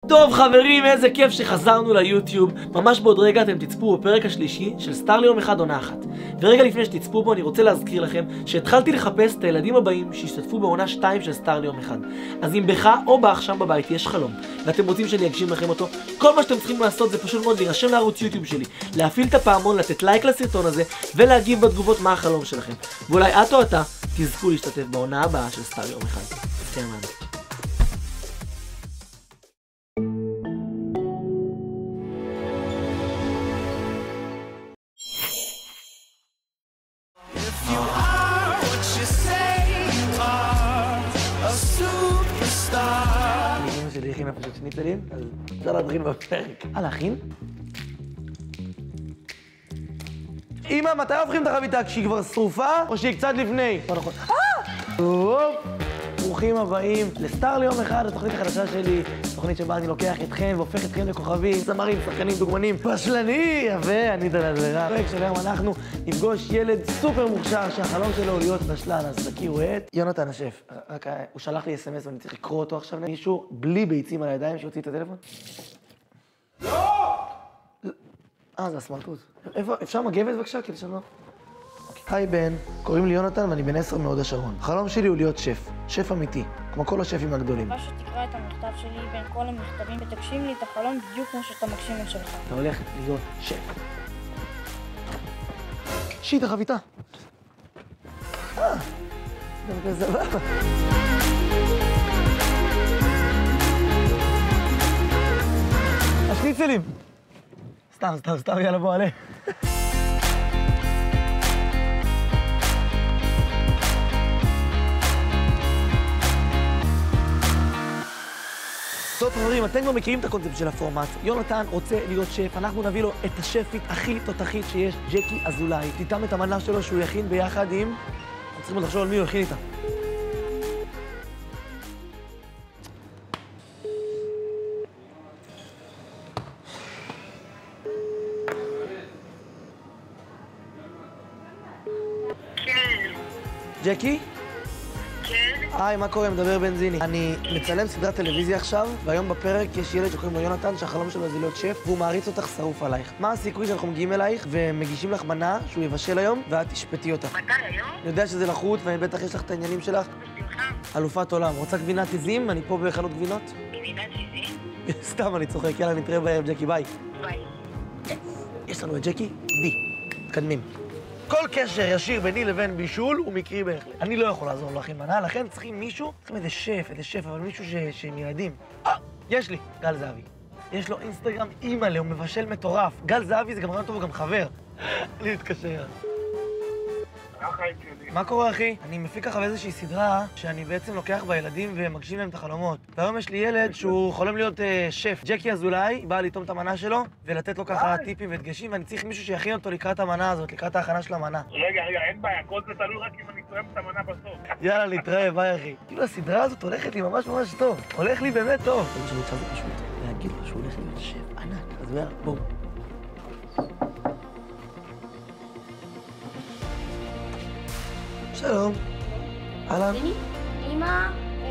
טוב חברים, איזה כיף שחזרנו ליוטיוב. ממש בעוד רגע אתם תצפו בפרק השלישי של סטאר ליום אחד עונה אחת. ורגע לפני שתצפו בו אני רוצה להזכיר לכם שהתחלתי לחפש את הילדים הבאים שהשתתפו בעונה 2 של סטאר ליום אחד. אז אם בך או בך שם בבית יש חלום ואתם רוצים שאני אגשים לכם אותו, כל מה שאתם צריכים לעשות זה פשוט מאוד להירשם לערוץ יוטיוב שלי, להפעיל את הפעמון, לתת לייק לסרטון הזה ולהגיב בתגובות מה החלום שלכם. ואולי את או אתה תזכו להשתתף בעונה הבאה של סטאר יום אחד. כן, מאמן. אמא שלי הכינה פשוט שניצלים, אז אפשר להתחיל בפרק. להכין? אמא, מתי הופכים את החביתה? כשהיא כבר שרופה או שהיא קצת לפני? לא נכון. ברוכים הבאים לסטאר ליום אחד, התוכנית החדשה שלי, תוכנית שבה אני לוקח אתכם והופך אתכם לכוכבים, זמרים, שחקנים, דוגמנים, בשלני, ואני דלדלרה. בפרק של היום אנחנו נפגוש ילד סופר מוכשר שהחלום שלו הוא להיות בשלן, אז תכירו את יונתן השף. רק הוא שלח לי אס.אם.אס ואני צריך לקרוא אותו עכשיו למישהו בלי ביצים על הידיים שיוציא את הטלפון. לא! זה הסמרטוט. איפה? אפשר מגבת בבקשה? כדי שאני לא... היי בן, קוראים לי יונתן ואני בן 10 מהוד השרון. החלום שלי הוא להיות שף, שף אמיתי, כמו כל השפים הגדולים. מה שתקרא את המכתב שלי בין כל המכתבים ותגשים לי את החלום בדיוק כמו שאתה מגשים את שלך. אתה הולך להיות שף. שיט החביתה. דווקא סבבה. השניצלים. סתם, יאללה בוא עלה. טוב חברים, אתם כבר מכירים את הקונספט של הפורמט. יונתן רוצה להיות שף, אנחנו נביא לו את השפית הכי תותחית שיש, ג'קי אזולאי. תיתם את המנה שלו שהוא יכין ביחד עם... אנחנו צריכים לחשוב על מי הוא יכין איתה. ג'קי? כן? היי, מה קורה? מדבר בנזיני. אני מצלם סדרת טלוויזיה עכשיו, והיום בפרק יש ילד שקוראים לו יונתן, שהחלום שלו זה להיות שף, והוא מעריץ אותך שרוף עלייך. מה הסיכוי שאנחנו מגיעים אלייך ומגישים לך מנה שהוא יבשל היום, ואת תשפטי אותה? מתי היום? אני יודע שזה לחוט, ובטח יש לך את העניינים שלך. בשמחה. אלופת עולם. רוצה גבינת עיזים? אני פה בחנות גבינות. גבינת עיזים? סתם, אני צוחק. יאללה, נתראה בערב, ג'קי, ביי. ביי. יש לנו את ג'קי, בי. מתקדמים. כל קשר ישיר ביני לבין בישול הוא מקרי בהחלט. אני לא יכול לעזור להכין מנה, לכן צריכים מישהו, צריכים איזה שף, אבל מישהו שהם ילדים. יש לי, גל זהבי. יש לו אינסטגרם אימא'לה, הוא מבשל מטורף. גל זהבי זה גם רעיון טוב, הוא גם חבר. אני מתקשר. מה קורה, אחי? אני מפיק ככה באיזושהי סדרה שאני בעצם לוקח בילדים ומגשים להם את החלומות. והיום יש לי ילד שהוא חולם להיות שף. ג'קי אזולאי בא לטעום את המנה שלו ולתת לו ככה טיפים ודגשים, ואני צריך מישהו שיכין אותו לקראת המנה הזאת, לקראת ההכנה של המנה. רגע, אין בעיה, כל זה תלוי רק אם אני תואם את המנה בסוף. יאללה, נתראה, ביי אחי. כאילו הסדרה הזאת הולכת לי ממש טוב. הולך לי באמת טוב. זה מה שאני רוצה פשוט להגיד לו שהוא הולך להיות שף ענק. אז בואו. שלום. אהלן. אמא?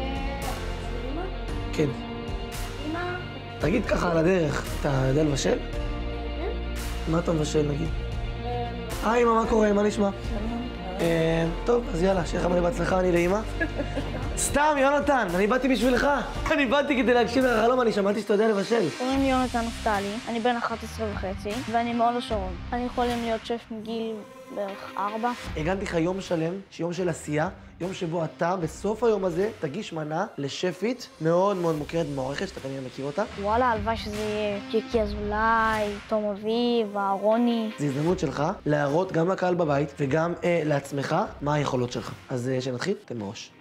כן. אמא? תגיד ככה על הדרך, אתה יודע לבשל? מה אתה מבשל נגיד? היי אמא, מה קורה? מה נשמע? טוב, אז יאללה, שיהיה לך מלא בהצלחה, אני לאמא. סתם, יונתן, אני באתי בשבילך. אני באתי כדי להגשים לך חלום, אני שמעתי שאתה יודע לבשל. קוראים לי יונתן נפתלי, אני בן 11.5 ואני מהוד השרון. אני יכולים להיות שף מגיל בערך 4. הגנתי לך יום שלם, שיום של עשייה, יום שבו אתה בסוף היום הזה תגיש מנה לשפית מאוד מוכרת במערכת, שאתה כנראה מכיר אותה. וואלה, הלוואי שזה יהיה ג'קי אזולאי, תום אביב, אהרוני. זו הזדמנות שלך להראות גם לקהל בבית וגם לעצמך מה היכולות שלך. אז שנתחיל, תן בראש.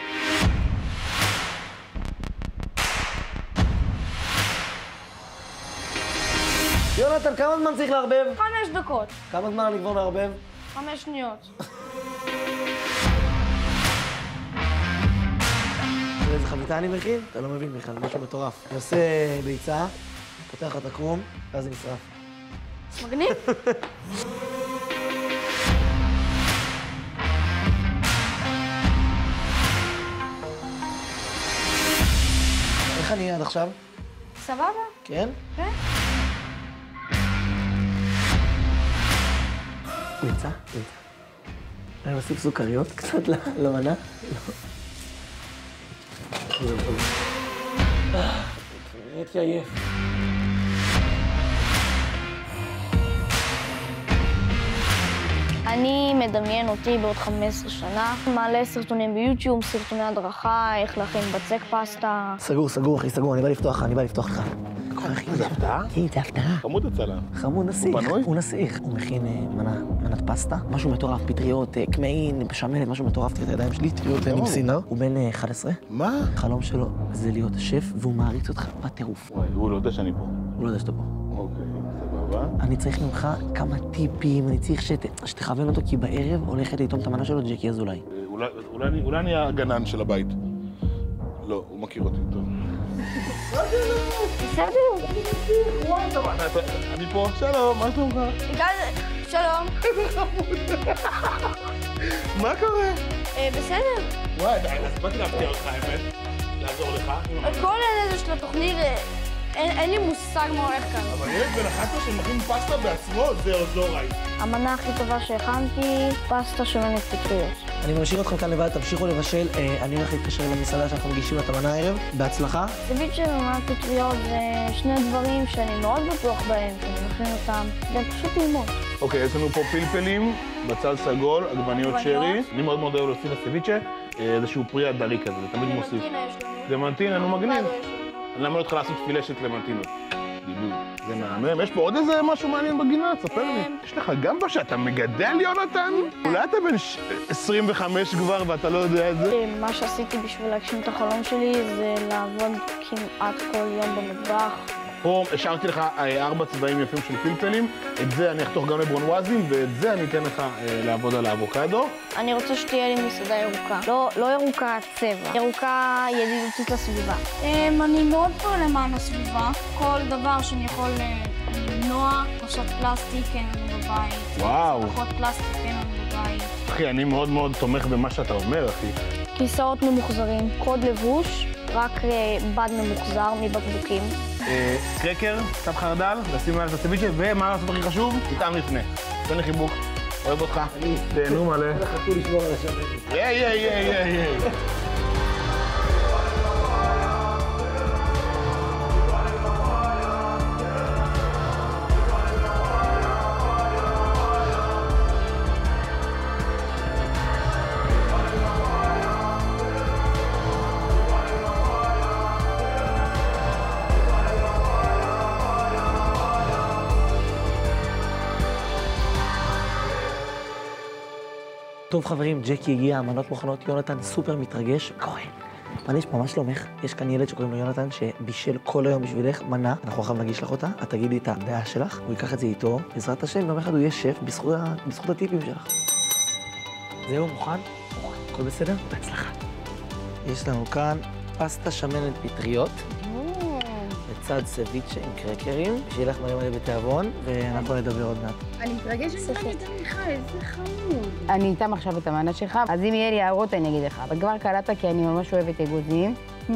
יונתן, כמה זמן צריך לערבב? 5 דקות. כמה זמן אני כבר מערבב? 5 שניות. איזה חביתה אני מכין? אתה לא מבין בכלל, משהו מטורף. אני עושה ביצה, פותח את הקרום, ואז זה נשרף. מגניב? איך אני עד עכשיו? סבבה? כן? כן. נמצא? אני מוסיף סוכריות קצת למנה? לא. נהייתי עייף. אני מדמיין אותי בעוד 15 שנה, מעלה סרטונים ביוטיוב, סרטוני הדרכה, איך להכין בצק פסטה. סגור, אחי, סגור, אני בא לפתוח לך. זה הפתעה? כן, זה הפתעה. חמוד אצלה. חמוד נסיך. הוא נסיך. הוא מכין מנת פסטה, משהו מטורף, פטריות, קמעין, בשמנת, משהו מטורף, תראה את הידיים שלי, פטריות עם סינר. הוא בן 11. מה? החלום שלו זה להיות שף, והוא מעריץ אותך בטירוף. וואי, הוא לא יודע שאני פה. הוא לא יודע שאתה פה. אוקיי, סבבה. אני צריך ממך כמה טיפים, אני צריך שתכוון אותו, כי בערב הולכת לטעום את המנה שלו ג'קי אזולאי. אולי אני הגנן של הבית. לא, הוא מכיר אותי טוב. בסדר? אני פה, שלום, מה שלומך? שלום. מה קורה? בסדר. וואי, אז באתי להפתיע אותך, האמת. לעזור לך. כל העניין הזה של התוכנית, אין לי מושג מה הולך כאן. אבל ילד בן 11 שמכין פסטה בעצמו, זה עוד לא ראיתי. המנה הכי טובה שהכנתי, פסטה שמנת פטריות. אני ממשיך אתכם כאן לבד, תמשיכו לבשל. אני הולך להתקשר למסעדה שאנחנו מגישים את המנה הערב. בהצלחה. סביצ'ה ומנת פטריות זה שני דברים שאני מאוד בטוח בהם, שאני מכין אותם, והם פשוט טעימות. אוקיי, יש לנו פה פלפלים, בצל סגול, עגבניות שרי. אני מאוד מאוד אוהב להוסיף לסביצ'ה, איזשהו פרי הדרי כזה, זה תמיד מוסיף. למנטינה, נו מגניב. למה לא התחיל לעשות פילשת למנטינות? זה מהמם. יש פה עוד איזה משהו מעניין בגינה? תספר לי. יש לך גם בשעה, אתה מגדל יונתן? אולי אתה בן 25 כבר ואתה לא יודע את זה? מה שעשיתי בשביל להגשים את החלום שלי זה לעבוד כמעט כל יום במטבח. פה השארתי לך 4 צבעים יפים של פלפלים, את זה אני אחתוך גם לברונווזים, ואת זה אני אתן לך לעבוד על האבוקדו. אני רוצה שתהיה לי מסעדה ירוקה. לא ירוקה צבע, ירוקה ידידותית לסביבה. אני מאוד פה למען הסביבה. כל דבר שאני יכול למנוע, פחות פלסטיק אין לנו בבית. וואו. פחות פלסטיק אין לנו בבית. אחי, אני מאוד מאוד תומך במה שאתה אומר, אחי. כיסאות ממוחזרים, קוד לבוש, רק בד ממוחזר מבקבוקים. קרקר, קצת חרדל, לשים מעל את הסביצ'ה, ומה לעשות הכי חשוב? תטעם לפני. תן לי חיבוק, אוהב אותך. תהנו מלא. חכו לשמור על השבת. איי. טוב חברים, ג'קי הגיע, המנות מוכנות, יונתן סופר מתרגש. קורן, מה יש פה? מה שלומך? יש כאן ילד שקוראים לו יונתן שבישל כל היום בשבילך מנה, אנחנו עכשיו נגיש לך אותה, את תגידי את הדעה שלך, הוא ייקח את זה איתו, בעזרת השם, יום אחד הוא יהיה שף בזכות הטיפים שלך. זהו, מוכן? הכל בסדר? בהצלחה. יש לנו כאן פסטה שמנת פטריות, לצד סביצ'ה עם קרקרים, שיהיה לך מלא בתיאבון, ואנחנו נדבר עוד מעט. אני מתרגשת לך מיכל, איזה חמוד. אני איתם עכשיו את המנה שלך, אז אם יהיה לי הערות אני אגיד לך, אבל כבר קלטת כי אני ממש אוהבת אגוזים.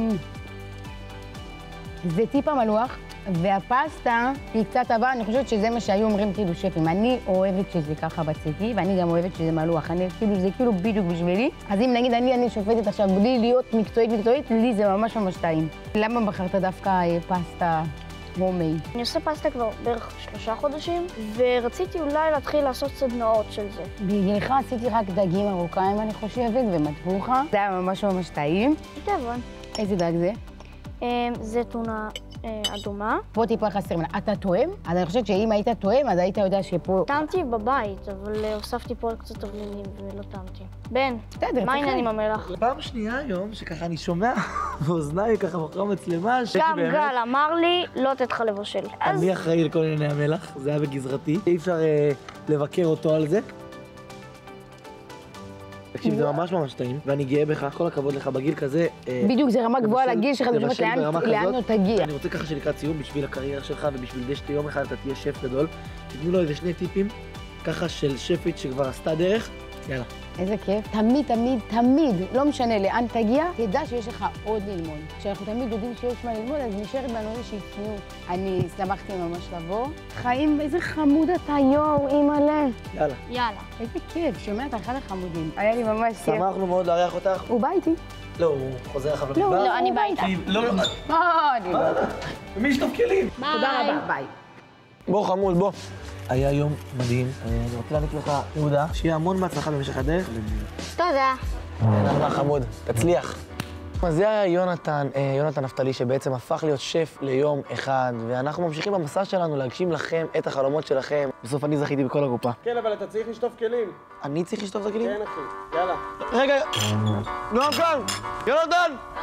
זה טיפה מלוח, והפסטה היא קצת טובה, אני חושבת שזה מה שהיו אומרים כאילו שפים. אני אוהבת שזה ככה בצקי, ואני גם אוהבת שזה מלוח. זה כאילו בדיוק בשבילי. אז אם נגיד אני שופטת עכשיו בלי להיות מקצועית, לי זה ממש טעים. למה בחרת דווקא פסטה הומי? אני עושה פסטה כבר בערך 3 חודשים, ורציתי אולי להתחיל לעשות סדנאות של זה. בגללך עשיתי רק דגים מרוקאים, אני חושבת, ומטבוחה. זה היה ממש טעים. טבעון. איזה דג זה? זה טונה אדומה. פה טיפה חסר מנה. אתה טועם? אז אני חושבת שאם היית טועם, אז היית יודע שפה... טעמתי בבית, אבל הוספתי פה קצת תבלינים ולא טעמתי. בן, מה העניין עם המלח? פעם שנייה היום שככה אני שומע באוזניי ככה מאחורי מצלמה, גם גל אמר לי לא לתת לך לבשל. אני אחראי לכל ענייני המלח, זה היה בגזרתי. אי אפשר לבקר אותו על זה. תקשיב, זה ממש טעים, ואני גאה בך, כל הכבוד לך בגיל כזה. בדיוק, זה רמה גבוהה לגיל שלך, זה חושבת לאן לא תגיע. אני רוצה ככה שלקראת סיום, בשביל הקריירה שלך ובשביל זה שיום אחד אתה תהיה שף גדול, תתנו לו איזה 2 טיפים, ככה של שפית שכבר עשתה דרך, יאללה. איזה כיף. תמיד, תמיד, תמיד, לא משנה לאן תגיע, תדע שיש לך עוד ללמוד. כשאנחנו תמיד יודעים שיש מה ללמוד, אז נשארת בנו איזושהי צניעות. אני שמחתי ממש לבוא. חיים, איזה חמוד אתה, יואו, אימא'לה. יאללה. יאללה. איזה כיף, שומע, אתה אחד החמודים. היה לי ממש כיף. שמחנו מאוד לארח אותך. הוא בא איתי. לא, הוא חוזר אחר כך. לא, אני באה איתה. לא, לא. אני לא. ומי ישטוף כלים? תודה רבה, ביי. בוא חמוד, בוא. היה יום מדהים. אני רוצה להניק לך תעודה. שיהיה המון בהצלחה במשך הדרך. תודה. יאללה, חמוד, תצליח. אז זה היה יונתן נפתלי, שבעצם הפך להיות שף ליום אחד, ואנחנו ממשיכים במסע שלנו להגשים לכם את החלומות שלכם. בסוף אני זכיתי בכל הקופה. כן, אבל אתה צריך לשטוף כלים. אני צריך לשטוף את הכלים? כן, אחי. יאללה. רגע, יונתן! יונתן!